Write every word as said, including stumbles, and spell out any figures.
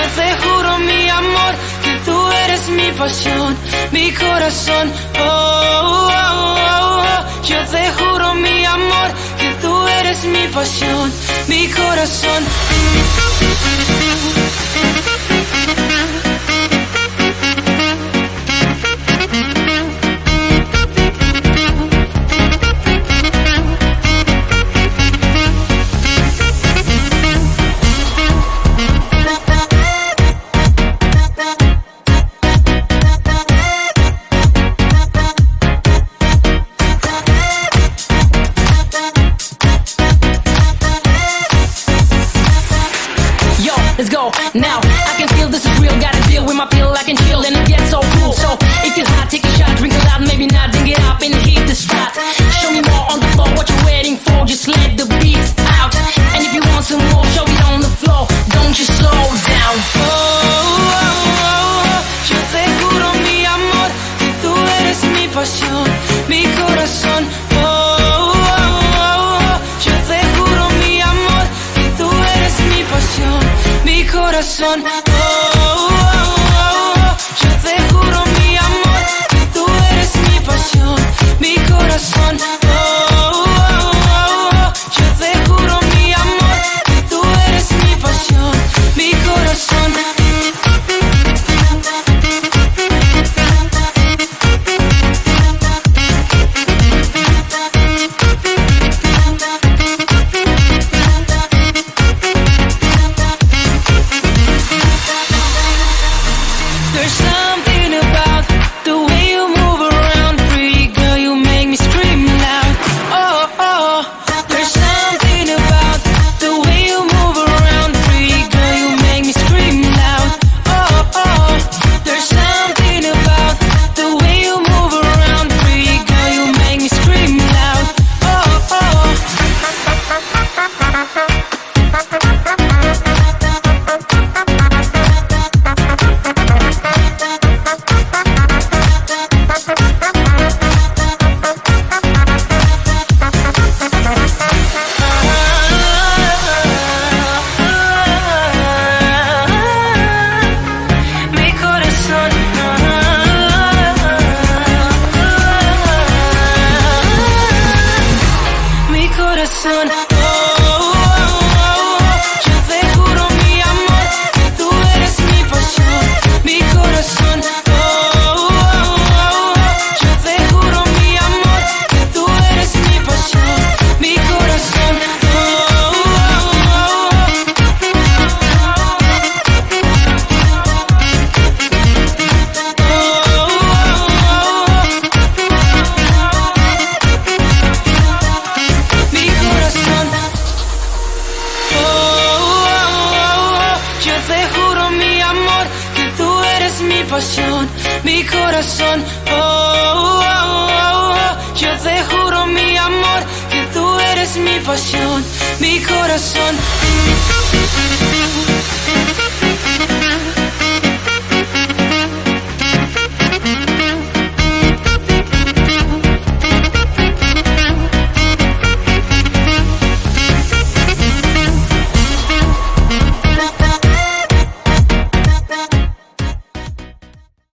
te juro, mi amor, que tú eres mi pasión, mi corazón. Oh, oh, oh, oh. Yo te juro, mi amor, que tú eres mi pasión, mi corazón. Let's go, now, I can feel this is real. Gotta deal with my pill, I can chill and it gets so cool. So, if you're hot, take a shot, drink a lot, maybe not, drink it up and hit the spot. Show me more on the floor, what you're waiting for, just let the beats out. And if you want some more, show it on the floor, don't you slow down. Oh, oh, oh, oh. Yo te juro, mi amor, que tú eres mi pasión, mi corazón. Oh, oh, oh, oh. Yo te juro, mi amor, que tú eres mi pasión, mi corazón. Oh, oh, oh, oh. Yo te juro, mi amor, que tú eres mi pasión, mi corazón. Oh, oh, oh, oh. Yo te juro, mi amor, que tú eres mi pasión, mi corazón. There's something about the way you move around, pretty girl, you make me scream loud. Oh, oh, there's something about the way you move around, pretty girl, you make me scream loud. Oh, oh, there's something about the way you move around, pretty girl, you make me scream loud. Oh, oh. Mi corazón, mi corazón. Oh, oh, oh, oh. Yo te juro, mi amor, que tú eres mi pasión, mi corazón. Oh, oh, oh, oh. Yo te juro, mi amor, que tú eres mi pasión, mi corazón. Oh, oh, oh, oh. Mi corazón. Oh, oh, oh. Yo te juro, mi amor, que tú eres mi pasión, mi corazón. Oh, oh, oh, oh. Yo te juro, mi amor, que tú eres mi pasión, mi corazón.